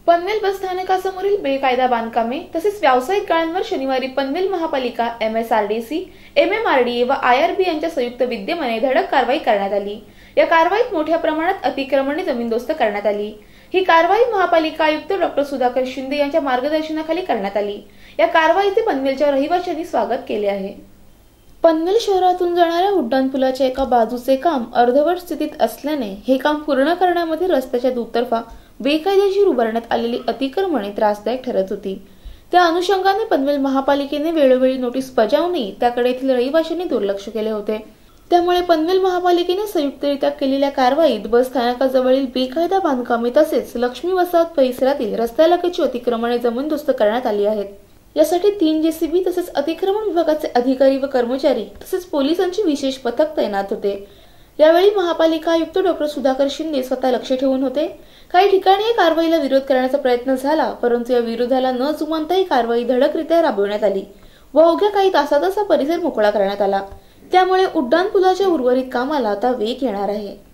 पनवेल बसस्थानकासमोरील बेकायदा बांधकामे तसेच व्यावसायिक गाळ्यांवर शनिवारी पनवेल महापालिका, MSRDC, MMRDA व IRB यांच्या संयुक्त विद्यमाने धडक कारवाई करण्यात आली। या कारवाईत मोठ्या प्रमाणात अतिक्रमणे जमीनदोस्त करण्यात आली। ही कारवाई महापालिका आयुक्त डॉ. सुधाकर शिंदे यांच्या मार्गदर्शनाखाली करण्यात आली। या कारवाईचे पनवेलच्या रहिवाशांनी स्वागत केले आहे। पनवेल शहरातून जाणाऱ्या उड्डाणपुलाच्या एका बाजूचे काम अर्धवट स्थितीत असल्याने हे काम पूर्ण करण्यामध्ये रस्त्याच्या दुतर्फा बेकायदेशीर उभारण्यात आलेली अतिक्रमणे त्रासदायक ठरत होती। त्या अनुषंगाने पनवेल महापालिकेने वेळोवेळी नोटीस बजावूनही त्याकडे येथील रहिवाशांनी दुर्लक्ष केले होते। त्यामुळे पनवेल महापालिकेने संयुक्तरित्या केलेल्या कारवाईत बस स्थानकाजवळील बेकायदा बांधकामे तसेच लक्ष्मी वसाहत परिसरातील रस्त्यालगतची अतिक्रमणे जमीनदोस्त करण्यात आली आहेत। यासाठी 3 JCB तसेच अतिक्रमण विभागाचे अधिकारी व कर्मचारी तसेच पोलिसांची विशेष पथक तैनात होते। यावेळी महापालिका आयुक्त डॉ. सुधाकर शिंदे स्वतः लक्ष ठेवून होते। काही ठिकाणी या कारवाईला विरोध करण्याचा प्रयत्न झाला, परंतु या विरोधाला न जुमानता ही कारवाई धडकरित्या राबविण्यात आली व अवघ्या काही तासातच हा परिसर मोकळा करण्यात आला। त्यामुळे उड्डाणपुलाच्या उर्वरित कामाला आता वेग येणार आहे।